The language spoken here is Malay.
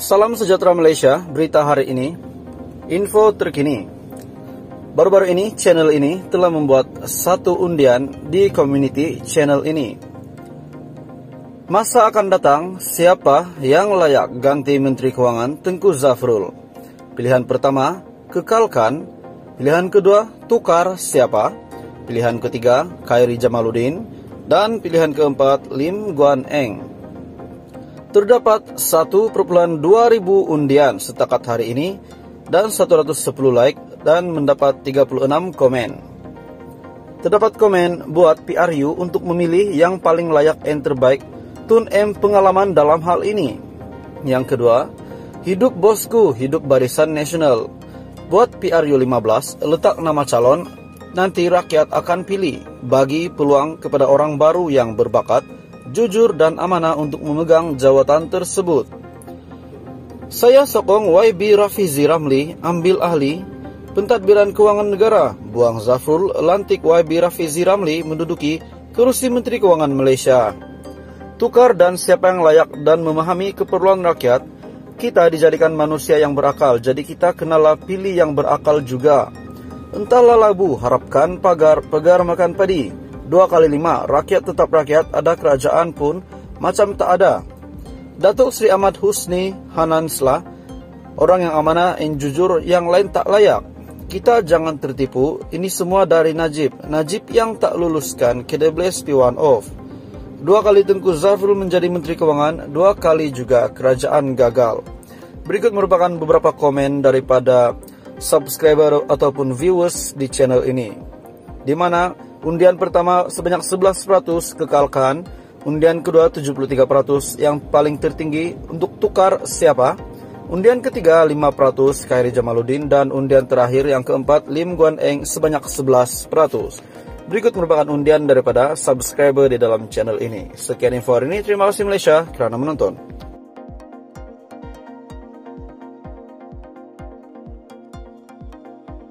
Salam sejahtera Malaysia, berita hari ini, info terkini. Baru-baru ini, channel ini telah membuat satu undian di community channel ini. Masa akan datang, siapa yang layak ganti Menteri Kewangan Tengku Zafrul? Pilihan pertama, kekalkan. Pilihan kedua, tukar siapa? Pilihan ketiga, Khairi Jamaluddin. Dan pilihan keempat, Lim Guan Eng. Terdapat 1,2 ribu undian setakat hari ini dan 110 like dan mendapat 36 komen. Terdapat komen buat PRU untuk memilih yang paling layak dan terbaik Tun M pengalaman dalam hal ini. Yang kedua, hidup bosku, hidup Barisan Nasional. Buat PRU 15, letak nama calon, nanti rakyat akan pilih. Bagi peluang kepada orang baru yang berbakat, jujur dan amanah untuk memegang jawatan tersebut. Saya sokong YB Rafizi Ramli ambil ahli pentadbiran keuangan negara. Buang Zafrul, lantik YB Rafizi Ramli menduduki kursi Menteri Keuangan Malaysia. Tukar dan siapa yang layak dan memahami keperluan rakyat. Kita dijadikan manusia yang berakal, jadi kita kenalah pilih yang berakal juga. Entahlah labu, harapkan pagar, pegar makan padi. 2 kali 5, rakyat tetap rakyat, ada kerajaan pun macam tak ada. Datuk Seri Ahmad Husni Hananslah, orang yang amanah dan jujur, yang lain tak layak. Kita jangan tertipu, ini semua dari Najib. Najib yang tak luluskan KWS P1 off. 2 kali Tengku Zafrul menjadi Menteri Keuangan, 2 kali juga kerajaan gagal. Berikut merupakan beberapa komen daripada subscriber ataupun viewers di channel ini, di mana undian pertama sebanyak 11% kekalkan, undian kedua 73%, yang paling tertinggi untuk tukar siapa, undian ketiga 5% Khairi Jamaluddin, dan undian terakhir yang keempat Lim Guan Eng sebanyak 11%. Berikut merupakan undian daripada subscriber di dalam channel ini. Sekian info hari ini, terima kasih Malaysia kerana menonton.